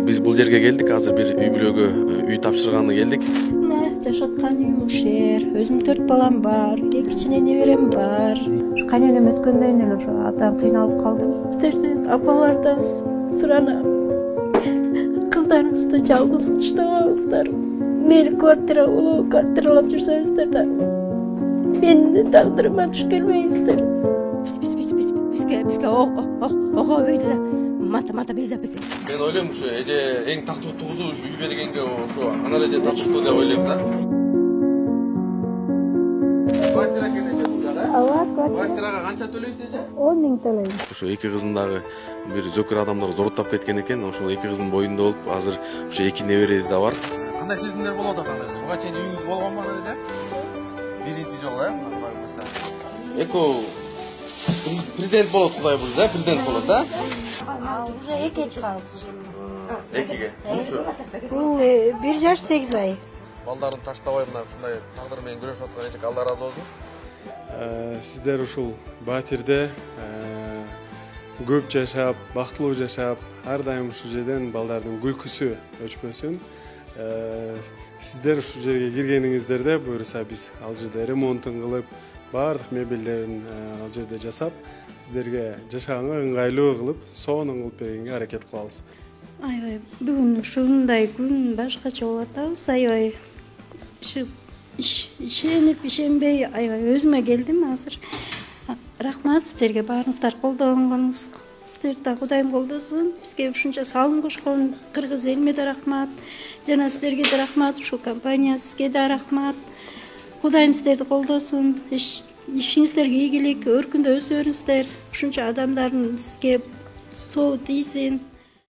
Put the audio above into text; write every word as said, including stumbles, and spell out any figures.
Биз бул жерге келдик, азыр бир үй бүлөгө үй тапшырганы келдик. Мына жашаткан үйүм ушул жер. Өзүм төрт балам бар, эки кичине неберем бар. Ушу кайненем өткөндөн эле ошо абдан кыйналып калдым. Сиздерден апалардан суранам. Кыздарыңызды жалгыз таштабаңыздар. Мейли квартира, улуу квартиралап жүрсөңүздөр да менин тагдырыма туш келмейсиздер. Бизге бизге ого бейди да мата мата бейди бизге. Мен ойлойм ушу эже эң тактыктуу кызы ушу үй бергенге ошо анар эже тартыштуу деп ойлойм да. Квартира кенеже бул жагы? Ооба, квартирага канча төлөйсүз эже? он миң төлөйм. Ошо эки кызын дагы бир зөкүр адамдар зороттоп кеткен экен. Ошол эки кыздын боюнда болуп, азыр ошо эки неберesi да бар. Кандай сезимдер болуп атат анар эже? Буга чейин үйүңүз болгонбу анар эже? Биринчи жолу э? Эко президент болот, Кудай буйрса, да? Президент болот, да? Уже экиге чыгабыз. Экиге. Бул бир жаш сегиз ай. Балдарын таштабай мына ушундай тагдыр менен күрөшүп аткан эже Алла ыраазы болсун. Сиздер ушул Батирде көп жашап, бактылуу жашап, ар дайым ушул жерден балдардын күлкүсү өчпөсүн. Сиздер ушул жерге киргениңиздерде буюрса биз ал жерде ремонтун кылып, баардык мебелдерин ал жерде жасап, сиздерге жашаганга ыңгайлуу кылып, сонун кылып бергенге аракет кылабыз. Аябай бүгүн ушундай күн башкача болуп атабыз. Аябай ишенип, ишенбей, аябай өзүмө келдим азыр. Рахмат сиздерге, баарыңыздар колдонгонуңуз. Сиздерди да Кудайым колдосун. Бизге ушунча салым кошкон кыргыз элиме да рахмат. Жана сиздерге да рахмат, ушул компания сизге да рахмат. Кудайым сиздерди колдосун. Ишиңиздерге ийгилик, өркүндө өсө бериңиздер. Ушунча адамдардын сизге соо тийсин.